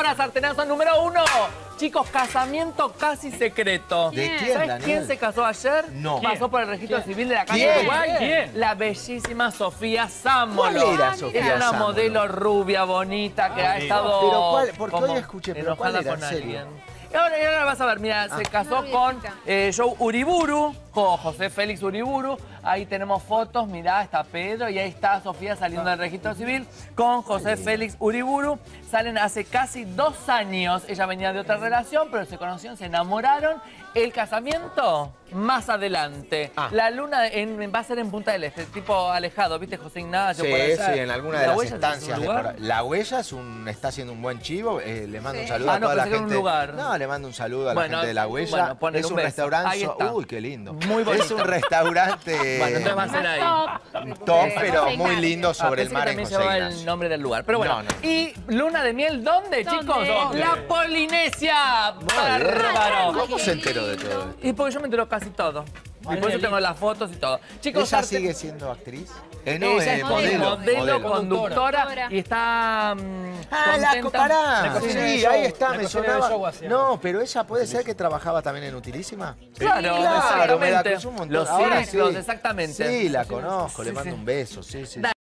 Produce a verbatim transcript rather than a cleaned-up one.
Ahora, sartenazo número uno. Chicos, casamiento casi secreto. ¿De quién, ¿Sabes Daniel? quién se casó ayer? No. Pasó por el registro ¿Quién? civil de la casa ¿Quién? de Uruguay. ¿Quién? La bellísima Sofía Sámolo. ¿Cuál era Es Sofía una Sámolo? modelo rubia, bonita, que Ah, ha sí. estado Pero cuál- porque como hoy escuché, pero enojada ¿cuál era, con en serio? alguien. Y ahora, y ahora vas a ver, mira, se casó Una con viejita. eh, Joe Uriburu, con José Félix Uriburu. Ahí tenemos fotos, mirá, está Pedro y ahí está Sofía saliendo del registro civil con José Félix Uriburu. Salen hace casi dos años. Ella venía de otra relación, pero se conocieron, se enamoraron. El casamiento, más adelante. Ah. La luna en- va a ser en Punta del Este, tipo alejado, ¿viste, José Ignacio? Sí, por allá? sí, en alguna de ¿La las Huella es estancias. un de lugar? por ahí. La Huella es un, está haciendo un buen chivo. eh, le mando Sí. un saludo Ah, a no, toda la pensé que era un gente. lugar. No, le mando un saludo a la Bueno, gente de La Huella. bueno, ponle es un un, beso. restaurante. Ahí está. Uy, qué lindo. Muy bonito. Es un restaurante Bueno, entonces va a ser ahí. Top. top, Sí, pero José muy Ignacio. lindo Ah, sobre el pensé mar que en también José llevaba Ignacio. el nombre del lugar. Pero bueno, No, no. ¿y luna de miel dónde, ¿Dónde? chicos? ¿Dónde? La Polinesia. Muy bien. Bárbaro. ¿Cómo se enteró de todo esto? Y porque yo me entero casi todo. Y por eso tengo las fotos y todo. Chicos, ¿Ella sarte- sigue siendo actriz? Eh, no, Ella eh, es modelo, modelo, modelo. conductora, Conductora. y está mm, Ah, la contenta. compará. La cocina Sí, de show, ahí está, la me cocina de sonaba. show hacía. No, pero ella puede ser que trabajaba también en Utilísima. Claro, Claro, me la exactamente. cruzó un montón. Los Ahora ciclos, sí. exactamente. Sí, la conozco, le Sí, mando sí. un beso, sí, sí.